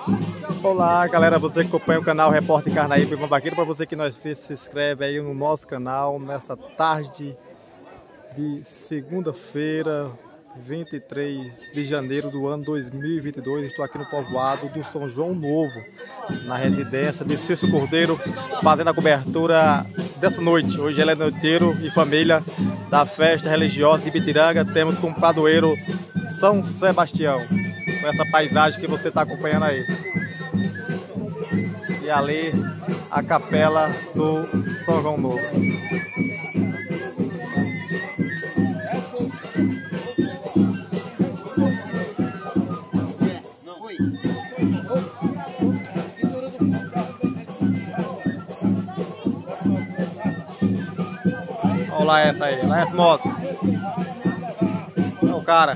Olá galera, você que acompanha o canal Repórter Carnaíba Vaqueiro, para você que não é inscrito, se inscreve aí no nosso canal nessa tarde de segunda-feira, 23 de janeiro do ano 2022. Estou aqui no povoado do São João Novo, na residência de Cício Cordeiro, fazendo a cobertura dessa noite. Hoje ele é noiteiro e família da festa religiosa de Ibitiranga. Temos como padroeiro São Sebastião, com essa paisagem que você está acompanhando aí. E ali a capela do São João Novo. Olha lá essa aí, lá essa moto. É o cara.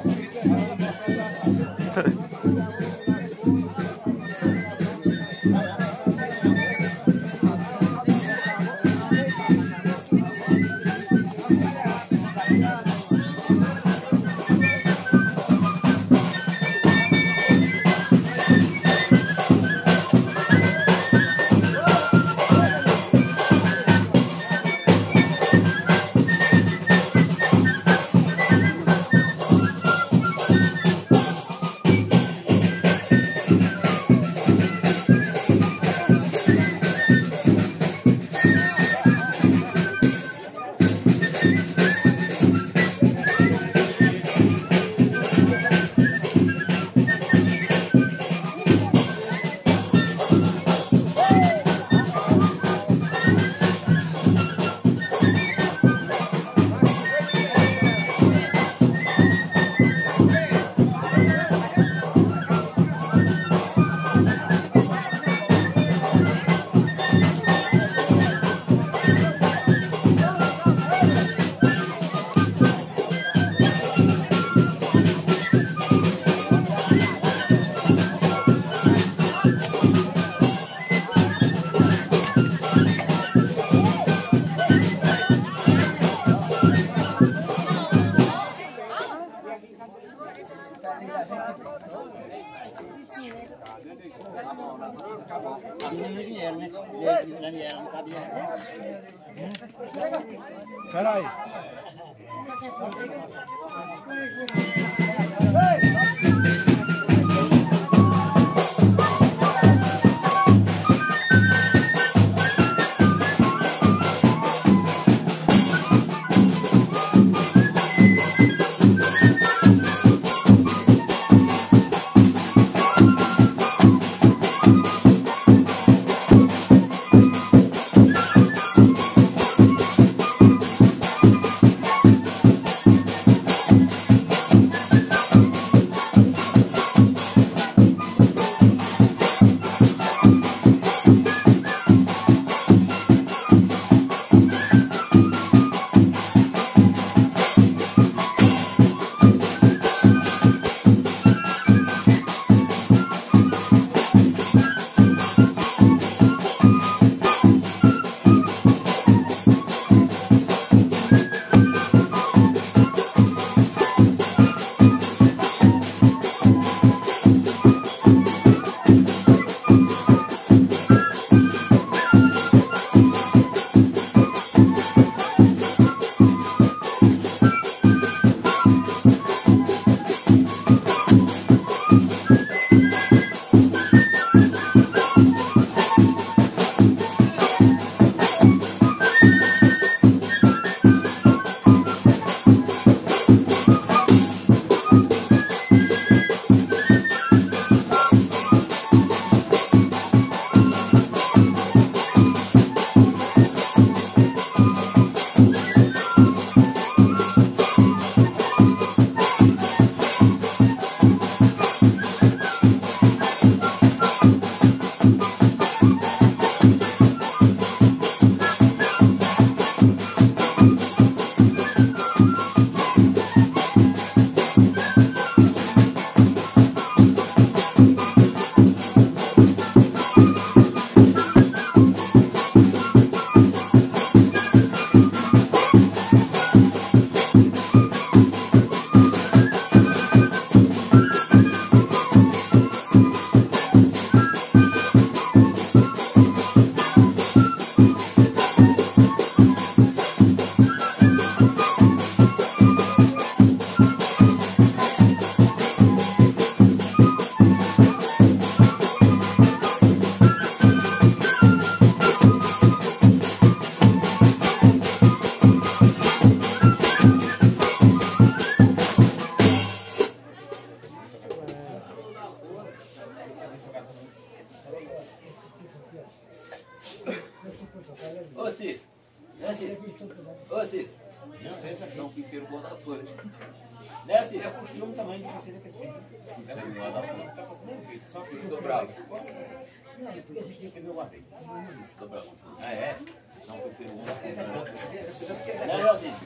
Peraí. Ô, Cis. Né, Cis? Ô, Cis. Não, prefiro guardar flores. Né, Cis? É costume também de você que esse Tá fazendo vídeo, só que Tô bravo. não, porque a gente tem que ver o guardei. Tô bravo. Ah, é? Não, prefiro guardar flores. Né, Né, Leozinho?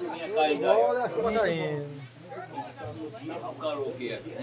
chuvinha caindo aí. Olha a chuva caindo. Olha o calor que é aqui.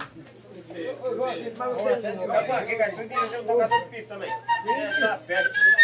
Mas você não vai para quê, cara? Tu tira o jogador de pipo também. Essa perna.